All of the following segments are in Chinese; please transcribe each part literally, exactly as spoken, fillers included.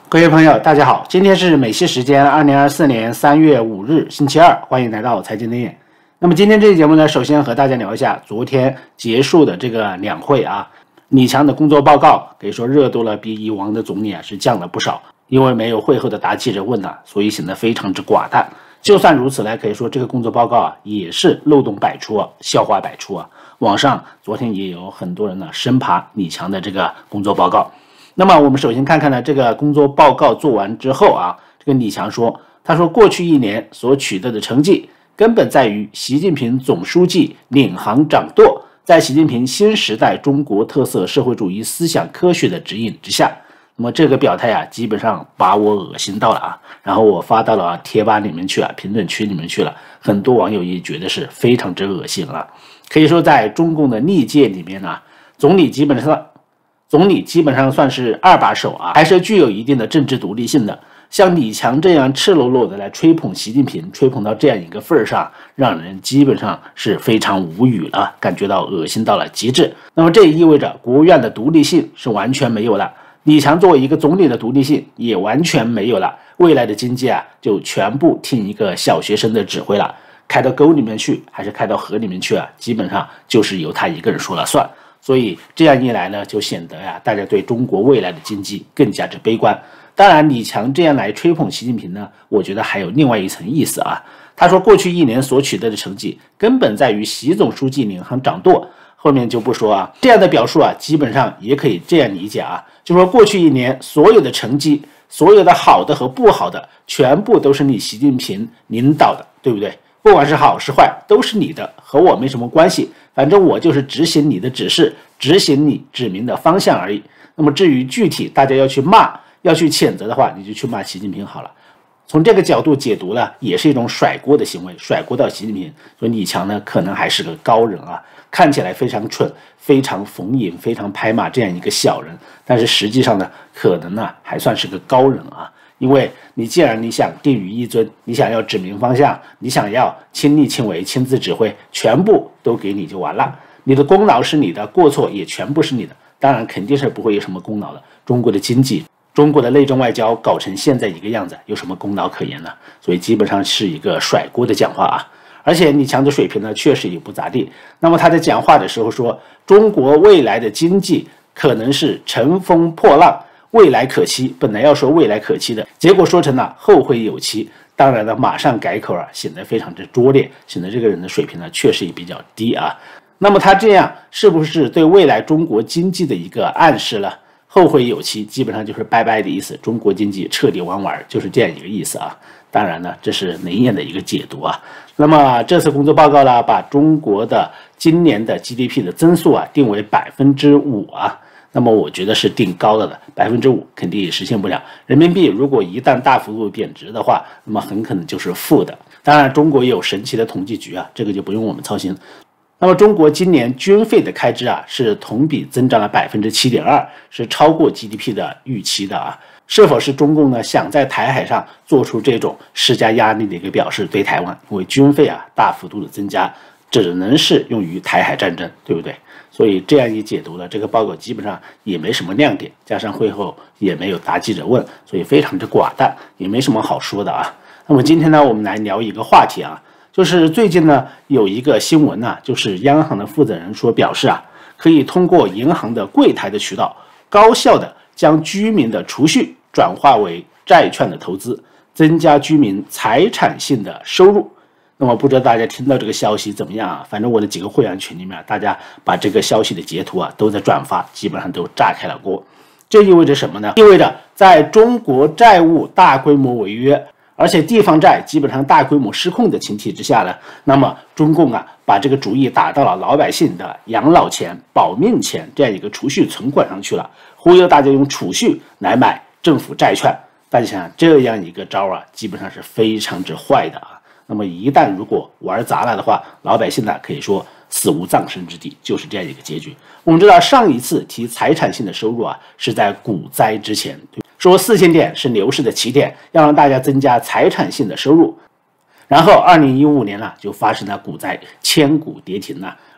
各位朋友，大家好，今天是美西时间二零二四年三月五日，星期二，欢迎来到财经灯眼。那么今天这期节目呢，首先和大家聊一下昨天结束的这个两会啊，李强的工作报告可以说热度了比以往的总理啊是降了不少，因为没有会后的答记者问呢、啊，所以显得非常之寡淡。就算如此呢，可以说这个工作报告啊也是漏洞百出啊，笑话百出啊。网上昨天也有很多人呢生爬李强的这个工作报告。那么我们首先看看呢，这个工作报告做完之后啊，这个李强说，他说过去一年所取得的成绩，根本在于习近平总书记领航掌舵，在习近平新时代中国特色社会主义思想科学的指引之下。那么这个表态啊，基本上把我恶心到了啊，然后我发到了、啊、贴吧里面去啊，评论区里面去了，很多网友也觉得是非常之恶心啊。可以说在中共的历届里面呢、啊，总理基本上。总理基本上算是二把手啊，还是具有一定的政治独立性的。像李强这样赤裸裸的来吹捧习近平，吹捧到这样一个份儿上，让人基本上是非常无语了，感觉到恶心到了极致。那么这也意味着国务院的独立性是完全没有了，李强作为一个总理的独立性也完全没有了。未来的经济啊，就全部听一个小学生的指挥了，开到沟里面去还是开到河里面去啊，基本上就是由他一个人说了算。所以这样一来呢，就显得呀、啊，大家对中国未来的经济更加之悲观。当然，李强这样来吹捧习近平呢，我觉得还有另外一层意思啊。他说，过去一年所取得的成绩，根本在于习总书记领航掌舵。后面就不说啊，这样的表述啊，基本上也可以这样理解啊，就说过去一年所有的成绩，所有的好的和不好的，全部都是你习近平领导的，对不对？不管是好是坏，都是你的，和我没什么关系。反正我就是执行你的指示，执行你指明的方向而已。那么至于具体大家要去骂、要去谴责的话，你就去骂习近平好了。从这个角度解读呢，也是一种甩锅的行为，甩锅到习近平。所以李强呢，可能还是个高人啊，看起来非常蠢、非常逢迎、非常拍马这样一个小人，但是实际上呢，可能呢还算是个高人啊。因为你既然你想定于一尊，你想要指明方向，你想要亲力亲为、亲自指挥，全部都给你就完了。你的功劳是你的，过错也全部是你的。当然肯定是不会有什么功劳的。中国的经济、中国的内政外交搞成现在一个样子，有什么功劳可言呢？所以基本上是一个甩锅的讲话啊。而且李强的水平呢，确实也不咋地。那么他在讲话的时候说，中国未来的经济可能是乘风破浪。未来可期，本来要说未来可期的，结果说成了后会有期。当然了，马上改口啊，显得非常之拙劣，显得这个人的水平呢确实也比较低啊。那么他这样是不是对未来中国经济的一个暗示了？后会有期，基本上就是拜拜的意思，中国经济彻底玩完，就是这样一个意思啊。当然呢，这是雷燕的一个解读啊。那么这次工作报告呢，把中国的今年的 G D P 的增速啊定为百分之五啊。那么我觉得是定高了的，百分之五肯定也实现不了。人民币如果一旦大幅度贬值的话，那么很可能就是负的。当然，中国也有神奇的统计局啊，这个就不用我们操心。那么中国今年军费的开支啊，是同比增长了百分之七点二，是超过 G D P 的预期的啊。是否是中共呢想在台海上做出这种施加压力的一个表示？对台湾，因为军费啊大幅度的增加，只能是用于台海战争，对不对？所以这样一解读呢，这个报告基本上也没什么亮点，加上会后也没有答记者问，所以非常之寡淡，也没什么好说的啊。那么今天呢，我们来聊一个话题啊，就是最近呢有一个新闻呢、啊，就是央行的负责人说表示啊，可以通过银行的柜台的渠道，高效的将居民的储蓄转化为债券的投资，增加居民财产性的收入。那么不知道大家听到这个消息怎么样啊？反正我的几个会员群里面，大家把这个消息的截图啊都在转发，基本上都炸开了锅。这意味着什么呢？意味着在中国债务大规模违约，而且地方债基本上大规模失控的前提之下呢，那么中共啊把这个主意打到了老百姓的养老钱、保命钱这样一个储蓄存款上去了，忽悠大家用储蓄来买政府债券。大家想想这样一个招啊，基本上是非常之坏的啊。那么一旦如果玩砸了的话，老百姓呢可以说死无葬身之地，就是这样一个结局。我们知道上一次提财产性的收入啊，是在股灾之前，说四千点是牛市的起点，要让大家增加财产性的收入。然后二零一五年呢就发生了股灾，千股跌停了，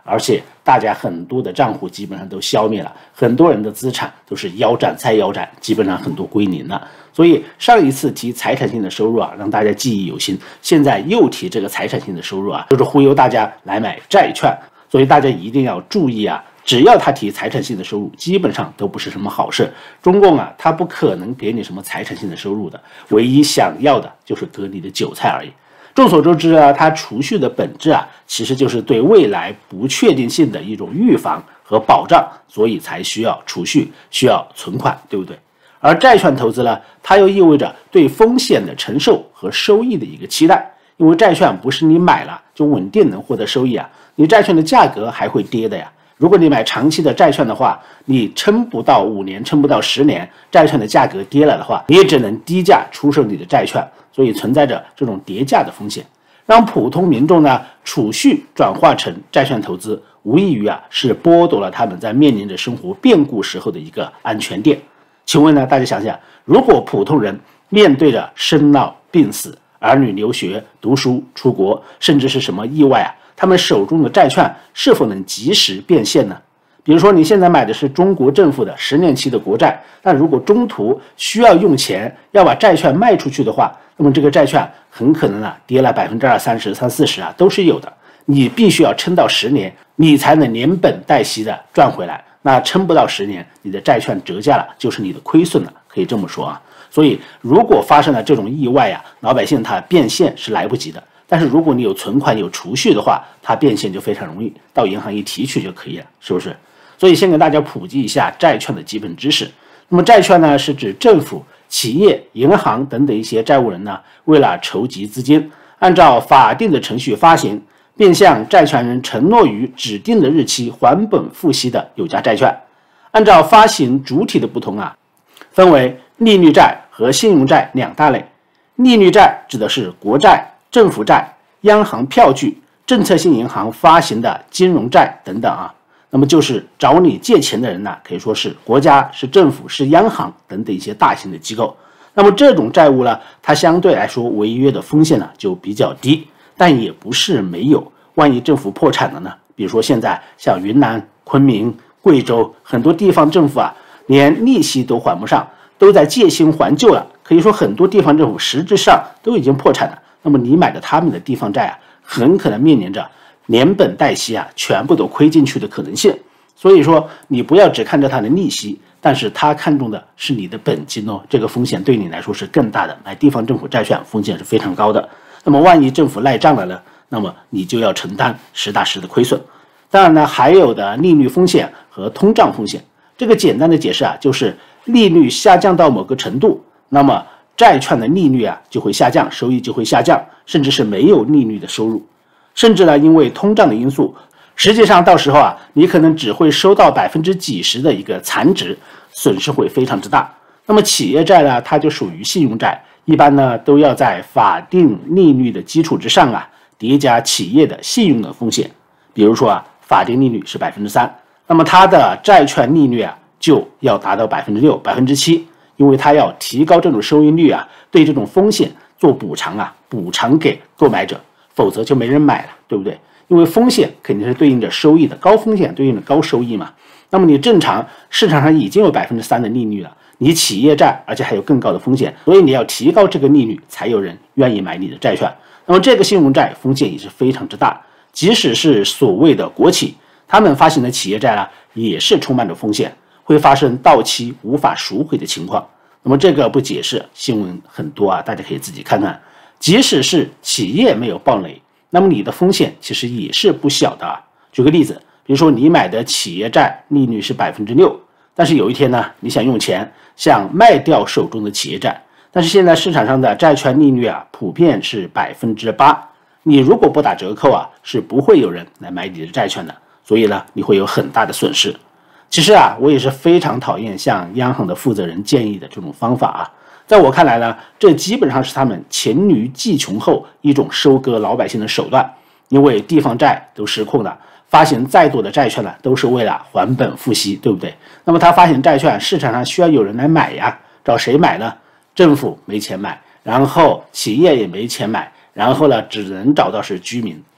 而且大家很多的账户基本上都消灭了，很多人的资产都是腰斩再腰斩，基本上很多归零了。所以上一次提财产性的收入啊，让大家记忆犹新，现在又提这个财产性的收入啊，就是忽悠大家来买债券。所以大家一定要注意啊，只要他提财产性的收入，基本上都不是什么好事。中共啊，他不可能给你什么财产性的收入的，唯一想要的就是割你的韭菜而已。众所周知啊，它储蓄的本质啊，其实就是对未来不确定性的一种预防和保障，所以才需要储蓄，需要存款，对不对？而债券投资呢，它又意味着对风险的承受和收益的一个期待，因为债券不是你买了就稳定能获得收益啊，你债券的价格还会跌的呀。如果你买长期的债券的话，你撑不到五年，撑不到十年，债券的价格跌了的话，你也只能低价出售你的债券，所以存在着这种叠价的风险。让普通民众呢储蓄转化成债券投资，无异于啊是剥夺了他们在面临着生活变故时候的一个安全垫。请问呢，大家想想，如果普通人面对着生老病死、儿女留学、读书、出国，甚至是什么意外啊，他们手中的债券是否能及时变现呢？比如说你现在买的是中国政府的十年期的国债，但如果中途需要用钱，要把债券卖出去的话，那么这个债券很可能啊跌了百分之二三十、三四十啊，都是有的。你必须要撑到十年，你才能连本带息的赚回来。那撑不到十年，你的债券折价了，就是你的亏损了，可以这么说啊。所以如果发生了这种意外呀、啊，老百姓他变现是来不及的。但是如果你有存款有储蓄的话，它变现就非常容易，到银行一提取就可以了，是不是？所以先给大家普及一下债券的基本知识。那么债券呢，是指政府、企业、银行等等一些债务人呢，为了筹集资金，按照法定的程序发行，并向债权人承诺于指定的日期还本付息的有价债券。按照发行主体的不同啊，分为利率债和信用债两大类。利率债指的是国债、政府债、央行票据、政策性银行发行的金融债等等啊。那么就是找你借钱的人呢，可以说是国家、是政府、是央行等等一些大型的机构。那么这种债务呢，它相对来说违约的风险呢就比较低，但也不是没有。万一政府破产了呢？比如说现在像云南、昆明、贵州很多地方政府啊，连利息都还不上，都在借新还旧了。可以说很多地方政府实质上都已经破产了。那么你买的他们的地方债啊，很可能面临着连本带息啊，全部都亏进去的可能性。所以说，你不要只看着它的利息，但是他看重的是你的本金哦，这个风险对你来说是更大的。买地方政府债券风险是非常高的。那么万一政府赖账了呢？那么你就要承担实打实的亏损。当然呢，还有的利率风险和通胀风险。这个简单的解释啊，就是利率下降到某个程度，那么债券的利率啊就会下降，收益就会下降，甚至是没有利率的收入。甚至呢，因为通胀的因素，实际上到时候啊，你可能只会收到百分之几十的一个残值，损失会非常之大。那么企业债呢，它就属于信用债，一般呢都要在法定利率的基础之上啊，叠加企业的信用的风险。比如说啊，法定利率是百分之三，那么它的债券利率啊就要达到百分之六、百分之七，因为它要提高这种收益率啊，对这种风险做补偿啊，补偿给购买者。否则就没人买了，对不对？因为风险肯定是对应着收益的，高风险对应着高收益嘛。那么你正常市场上已经有百分之三的利率了，你企业债而且还有更高的风险，所以你要提高这个利率，才有人愿意买你的债券。那么这个信用债风险也是非常之大，即使是所谓的国企，他们发行的企业债呢，也是充满着风险，会发生到期无法赎回的情况。那么这个不解释，新闻很多啊，大家可以自己看看。即使是企业没有暴雷，那么你的风险其实也是不小的啊。举个例子，比如说你买的企业债利率是百分之六，但是有一天呢，你想用钱，想卖掉手中的企业债，但是现在市场上的债券利率啊，普遍是百分之八，你如果不打折扣啊，是不会有人来买你的债券的，所以呢，你会有很大的损失。其实啊，我也是非常讨厌向央行的负责人建议的这种方法啊。在我看来呢，这基本上是他们黔驴技穷后一种收割老百姓的手段。因为地方债都失控了，发行再多的债券呢，都是为了还本付息，对不对？那么他发行债券，市场上需要有人来买呀，找谁买呢？政府没钱买，然后企业也没钱买，然后呢，只能找到是居民，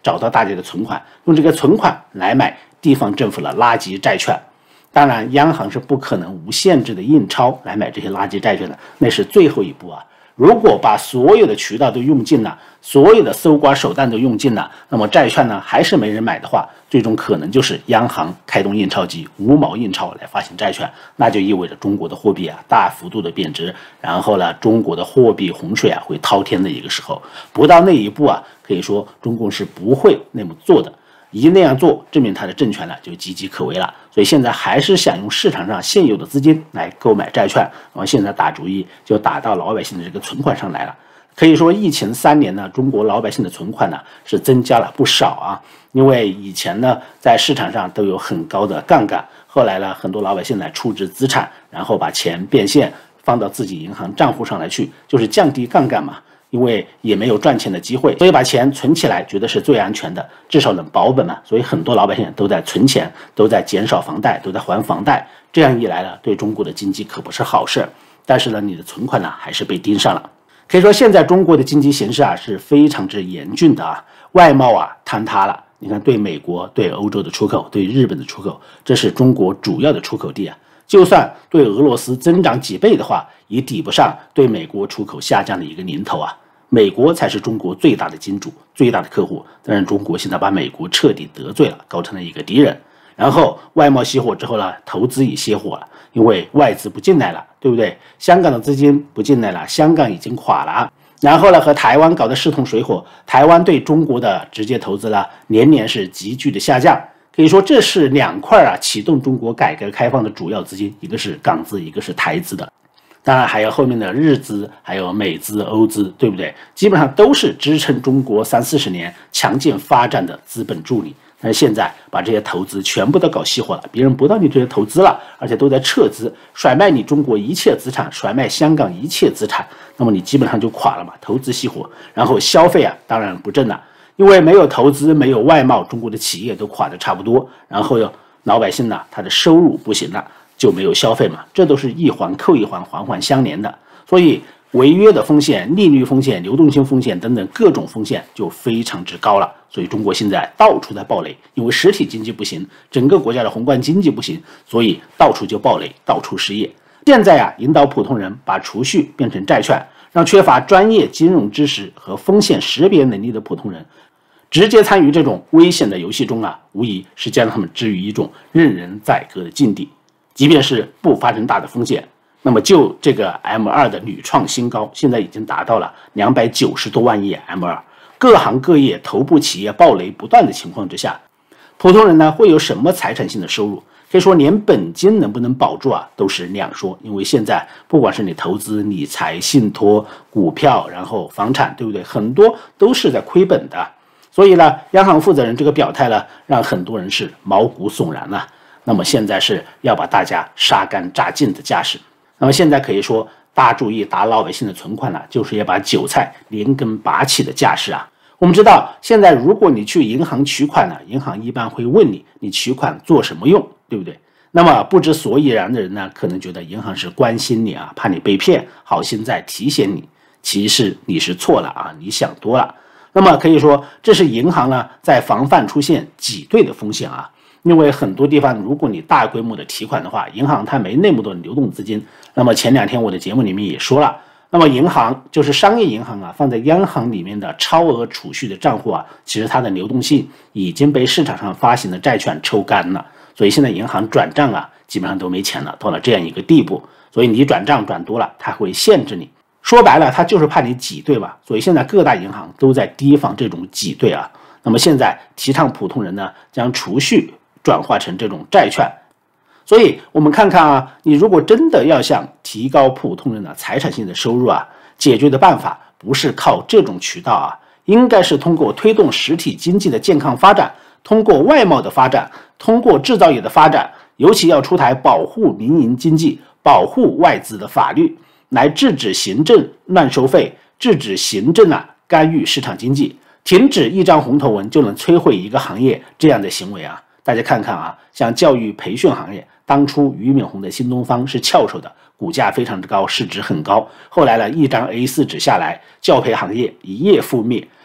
找到大家的存款，用这个存款来买地方政府的垃圾债券。当然，央行是不可能无限制的印钞来买这些垃圾债券的，那是最后一步啊。如果把所有的渠道都用尽了，所有的搜刮手段都用尽了，那么债券呢还是没人买的话，最终可能就是央行开动印钞机，无毛印钞来发行债券，那就意味着中国的货币啊大幅度的贬值，然后呢，中国的货币洪水啊会滔天的一个时候。不到那一步啊，可以说中共是不会那么做的。一那样做，证明他的政权呢就岌岌可危了。所以现在还是想用市场上现有的资金来购买债券，然后现在打主意就打到老百姓的这个存款上来了。可以说，疫情三年呢，中国老百姓的存款呢是增加了不少啊。因为以前呢，在市场上都有很高的杠杆，后来呢，很多老百姓呢处置资产，然后把钱变现放到自己银行账户上来去，就是降低杠杆嘛。因为也没有赚钱的机会，所以把钱存起来，觉得是最安全的，至少能保本嘛。所以很多老百姓都在存钱，都在减少房贷，都在还房贷。这样一来呢，对中国的经济可不是好事。但是呢，你的存款呢还是被盯上了。可以说，现在中国的经济形势啊是非常之严峻的啊，外贸啊坍塌了。你看，对美国、对欧洲的出口，对日本的出口，这是中国主要的出口地啊。就算对俄罗斯增长几倍的话，也抵不上对美国出口下降的一个零头啊。美国才是中国最大的金主、最大的客户，但是中国现在把美国彻底得罪了，搞成了一个敌人。然后外贸熄火之后呢，投资也熄火了，因为外资不进来了，对不对？香港的资金不进来了，香港已经垮了。然后呢，和台湾搞得势同水火，台湾对中国的直接投资呢，年年是急剧的下降。可以说，这是两块啊启动中国改革开放的主要资金，一个是港资，一个是台资的。当然还有后面的日资，还有美资、欧资，对不对？基本上都是支撑中国三四十年强劲发展的资本助力。但是现在把这些投资全部都搞熄火了，别人不到你这些投资了，而且都在撤资，甩卖你中国一切资产，甩卖香港一切资产，那么你基本上就垮了嘛，投资熄火，然后消费啊，当然不振了，因为没有投资，没有外贸，中国的企业都垮得差不多，然后又老百姓呢，他的收入不行了。就没有消费嘛，这都是一环扣一环，环环相连的。所以违约的风险、利率风险、流动性风险等等各种风险就非常之高了。所以中国现在到处在暴雷，因为实体经济不行，整个国家的宏观经济不行，所以到处就暴雷，到处失业。现在啊，引导普通人把储蓄变成债券，让缺乏专业金融知识和风险识别能力的普通人直接参与这种危险的游戏中啊，无疑是将他们置于一种任人宰割的境地。即便是不发生大的风险，那么就这个 M 二 的屡创新高，现在已经达到了两百九十多万亿 M 二， 各行各业头部企业暴雷不断的情况之下，普通人呢会有什么财产性的收入？可以说连本金能不能保住啊都是两说。因为现在不管是你投资、理财、信托、股票，然后房产，对不对？很多都是在亏本的。所以呢，央行负责人这个表态呢，让很多人是毛骨悚然了。那么现在是要把大家杀干榨尽的架势。那么现在可以说大注意打老百姓的存款了，就是要把韭菜连根拔起的架势啊。我们知道，现在如果你去银行取款呢，银行一般会问你，你取款做什么用，对不对？那么不知所以然的人呢，可能觉得银行是关心你啊，怕你被骗，好心在提醒你。其实你是错了啊，你想多了。那么可以说，这是银行呢在防范出现挤兑的风险啊。因为很多地方，如果你大规模的提款的话，银行它没那么多流动资金。那么前两天我的节目里面也说了，那么银行就是商业银行啊，放在央行里面的超额储蓄的账户啊，其实它的流动性已经被市场上发行的债券抽干了。所以现在银行转账啊，基本上都没钱了，到了这样一个地步。所以你转账转多了，它会限制你。说白了，它就是怕你挤兑吧。所以现在各大银行都在提防这种挤兑啊。那么现在提倡普通人呢，将储蓄转化成这种债券。所以我们看看啊，你如果真的要想提高普通人的财产性的收入啊，解决的办法不是靠这种渠道啊，应该是通过推动实体经济的健康发展，通过外贸的发展，通过制造业的发展，尤其要出台保护民营经济、保护外资的法律，来制止行政乱收费，制止行政啊干预市场经济，停止一张红头文就能摧毁一个行业这样的行为啊。大家看看啊，像教育培训行业，当初俞敏洪的新东方是翘首的，股价非常之高，市值很高。后来呢，一张 A 四 纸下来，教培行业一夜覆灭。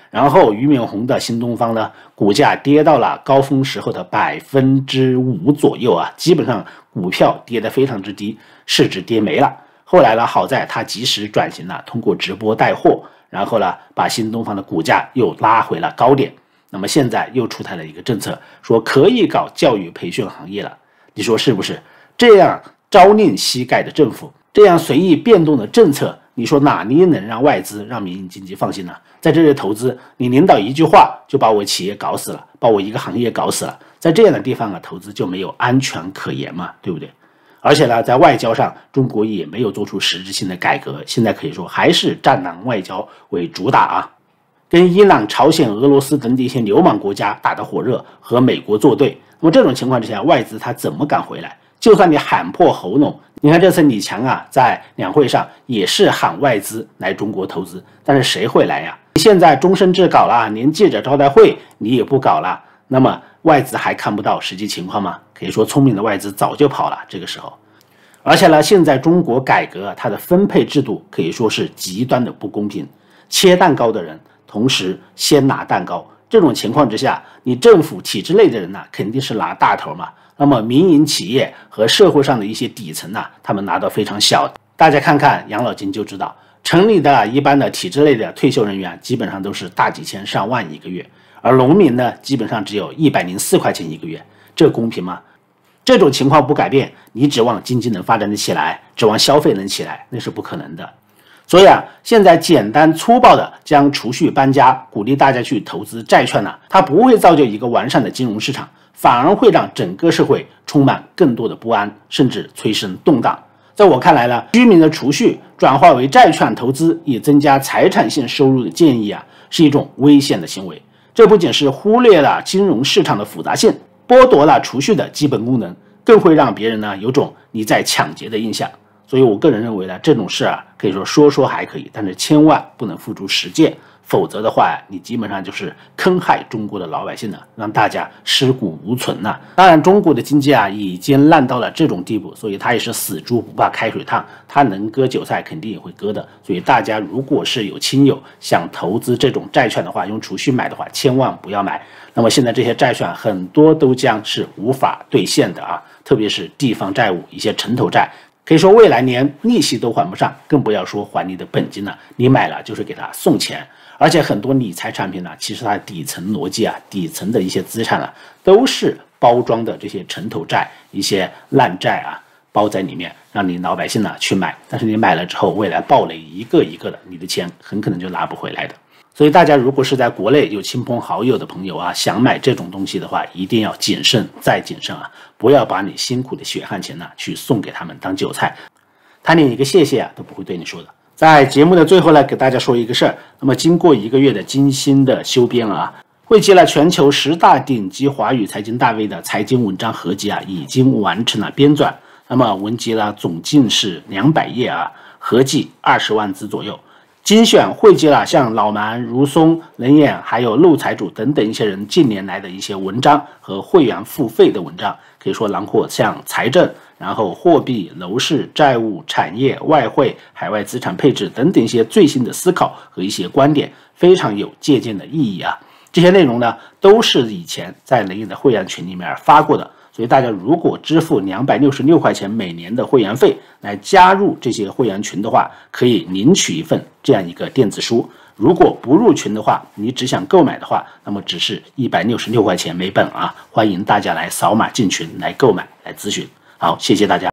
然后俞敏洪的新东方呢，股价跌到了高峰时候的百分之五左右啊，基本上股票跌得非常之低，市值跌没了。后来呢，好在他及时转型了，通过直播带货，然后呢，把新东方的股价又拉回了高点。那么现在又出台了一个政策，说可以搞教育培训行业了。你说是不是？这样朝令夕改的政府，这样随意变动的政策，你说哪里能让外资、让民营经济放心呢？在这里投资，你领导一句话就把我企业搞死了，把我一个行业搞死了，在这样的地方啊，投资就没有安全可言嘛，对不对？而且呢，在外交上，中国也没有做出实质性的改革，现在可以说还是战狼外交为主打啊，跟伊朗、朝鲜、俄罗斯等的一些流氓国家打得火热，和美国作对。那么这种情况之下，外资它怎么敢回来？就算你喊破喉咙，你看这次李强啊，在两会上也是喊外资来中国投资，但是谁会来呀？现在终身制搞了，连记者招待会你也不搞了，那么外资还看不到实际情况吗？可以说聪明的外资早就跑了，这个时候。而且呢，现在中国改革它的分配制度可以说是极端的不公平，切蛋糕的人同时先拿蛋糕，这种情况之下，你政府体制内的人呢、啊、肯定是拿大头嘛，那么民营企业和社会上的一些底层呢、啊，他们拿到非常小。大家看看养老金就知道，城里的一般的体制内的退休人员基本上都是大几千上万一个月，而农民呢基本上只有一百零四块钱一个月，这公平吗？这种情况不改变，你指望经济能发展得起来，指望消费能起来，那是不可能的。所以啊，现在简单粗暴的将储蓄搬家，鼓励大家去投资债券呢、啊，它不会造就一个完善的金融市场，反而会让整个社会充满更多的不安，甚至催生动荡。在我看来呢，居民的储蓄转化为债券投资，以增加财产性收入的建议啊，是一种危险的行为。这不仅是忽略了金融市场的复杂性，剥夺了储蓄的基本功能，更会让别人呢有种你在抢劫的印象。所以我个人认为呢，这种事啊，可以说说说还可以，但是千万不能付诸实践，否则的话，你基本上就是坑害中国的老百姓了，让大家尸骨无存了。当然，中国的经济啊已经烂到了这种地步，所以它也是死猪不怕开水烫，它能割韭菜肯定也会割的。所以大家如果是有亲友想投资这种债券的话，用储蓄买的话，千万不要买。那么现在这些债券很多都将是无法兑现的啊，特别是地方债务、一些城投债。可以说未来连利息都还不上，更不要说还你的本金了。你买了就是给他送钱，而且很多理财产品呢，其实它的底层逻辑啊、底层的一些资产啊，都是包装的这些城投债、一些烂债啊，包在里面，让你老百姓呢去买。但是你买了之后，未来暴雷一个一个的，你的钱很可能就拿不回来的。所以大家如果是在国内有亲朋好友的朋友啊，想买这种东西的话，一定要谨慎再谨慎啊，不要把你辛苦的血汗钱呢去送给他们当韭菜，他连一个谢谢啊都不会对你说的。在节目的最后呢，给大家说一个事儿。那么经过一个月的精心的修编啊，汇集了全球十大顶级华语财经大 V 的财经文章合集啊，已经完成了编纂。那么文集呢总计是两百页啊，合计二十万字左右。精选汇集了像老蛮、如松、冷眼还有陆财主等等一些人近年来的一些文章和会员付费的文章，可以说囊括像财政，然后货币、楼市、债务、产业、外汇、海外资产配置等等一些最新的思考和一些观点，非常有借鉴的意义啊。这些内容呢都是以前在冷眼的会员群里面发过的。所以大家如果支付两百六十六块钱每年的会员费来加入这些会员群的话，可以领取一份这样一个电子书。如果不入群的话，你只想购买的话，那么只是一百六十六块钱每本啊！欢迎大家来扫码进群来购买来咨询。好，谢谢大家。